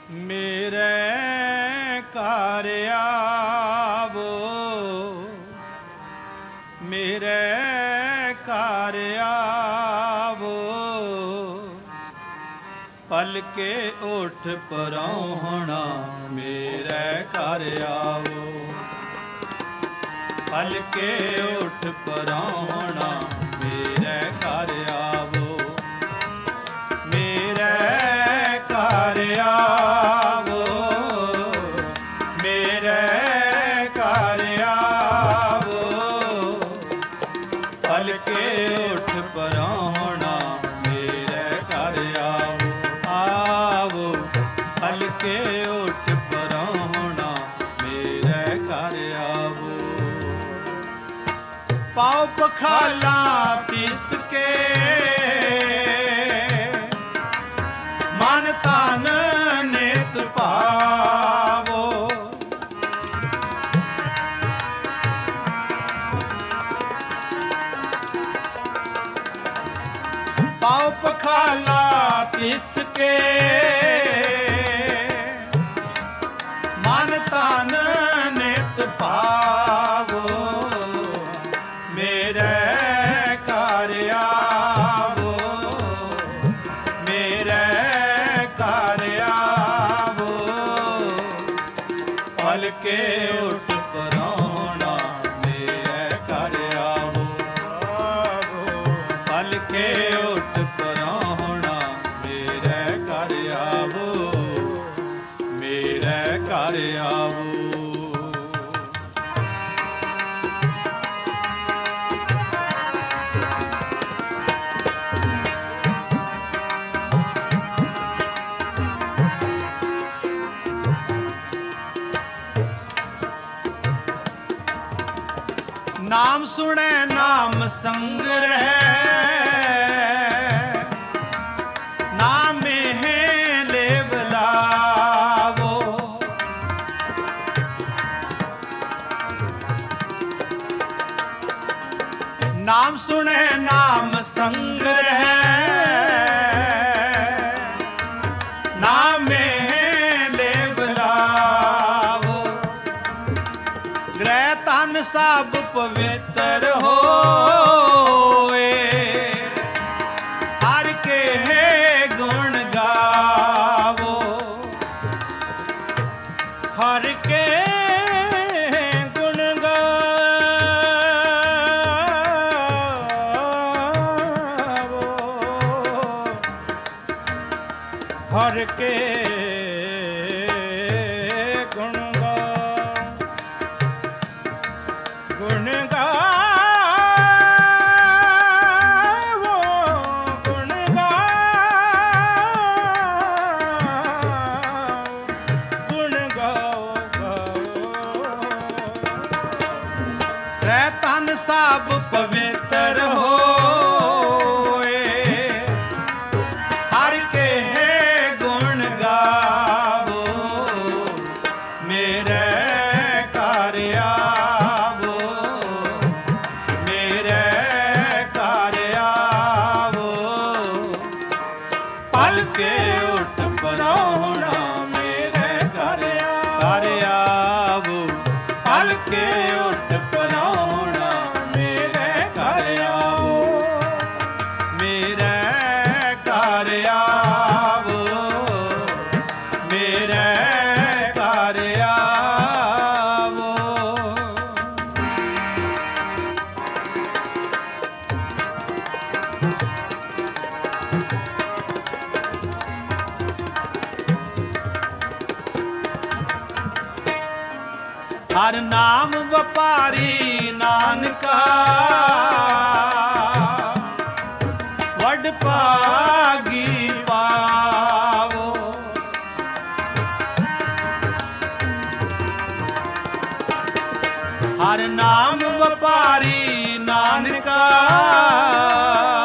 मेरे घर आवो, मेरे घर आवो, पलके उठ परौहणा मेरे घर आवो, पलके उठ परौहणा मेरे घर आवो, मेरे घर आवो, मेरे घर आवो, पलके उठ परौहणा मेरे घर आवो, आवो, पलके उठ परौहणा मेरे घर आवो। पाओ पखाला पीस के मन तन नित पावो, पाओ पखाला पीस के मन तन नित पावो, मेरे घर आवो, मेरे घर आवो, पलके उठ परौहणा मेरे घर आवो, पलके उठ परौहणा मेरे घर आवो, मेरे घर आवो। नाम सुने नाम संग रहे, नामे है लेवलावो, नाम सुने नाम संग रहे, नामे है लेवलावो, ग्रह तन सब पवित्र होए, हर के है गुण गावो, हर के गुण गावो, हर के गुण गुण गावो, गुण गाओ, गुण गाओ, रे तन सब पवित्र होए, हर के है गुण गावो, मेरे घर आवो, मेरे घर आवो, पलके उठ परौहणा मेरे घर आवो, पलके उठ परौहणा मेरे घर आवो, मेरे घर आवो, मेरे घर आवो। हर नाम व्यापारी नानका, वड भागी पावो, हर नाम व्यापारी नानका,